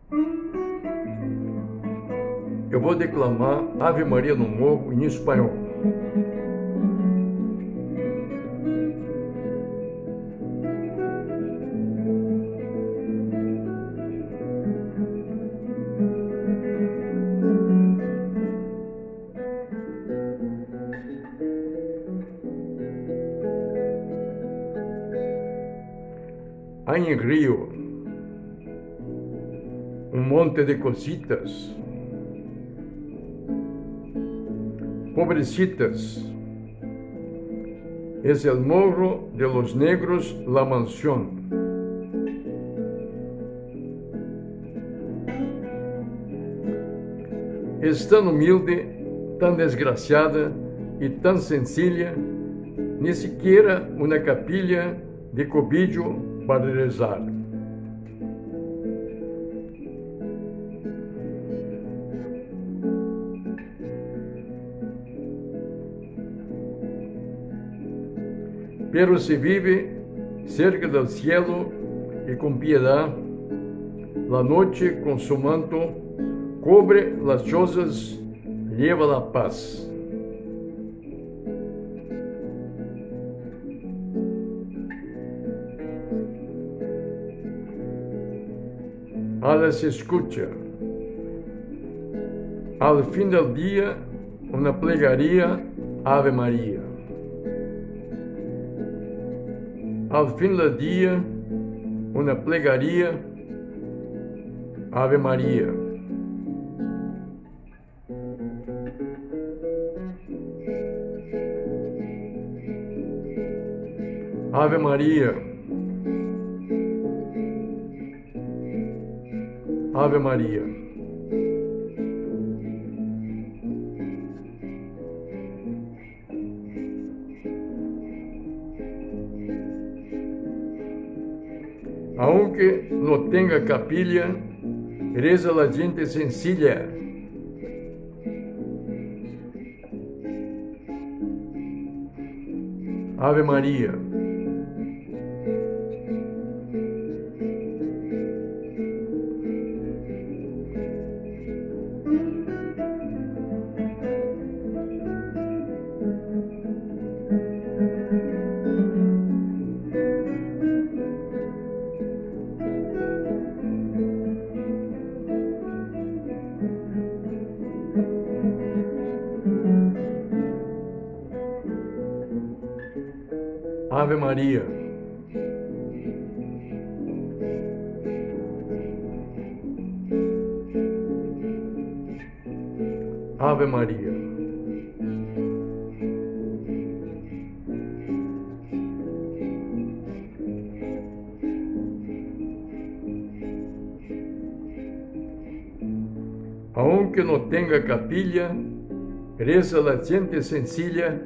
Eu vou declamar Ave Maria no Morro em espanhol. Hay en Río un monte de cositas, pobrecitas. Es el morro de los negros, la mansión. Es tan humilde, tan desgraciada y tan sencilla, ni siquiera una capilla de cobillo para rezar. Pero se vive cerca del cielo y con piedad, la noche con su manto cubre las chozas, lleva la paz. Ala se escucha. Al fin del día, una plegaria, Ave María. Al fin del día, una plegaria, Ave María. Ave María. Ave María. Aunque no tenga capilla, reza la gente sencilla. Ave María. Ave Maria. Ave Maria. Aunque no tenga capilla, reza la gente sencilla.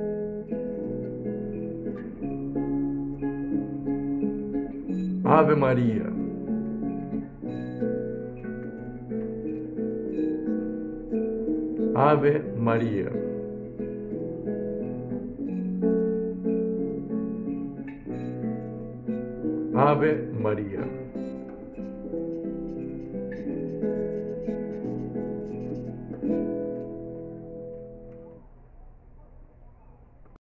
Ave Maria. Ave Maria. Ave Maria.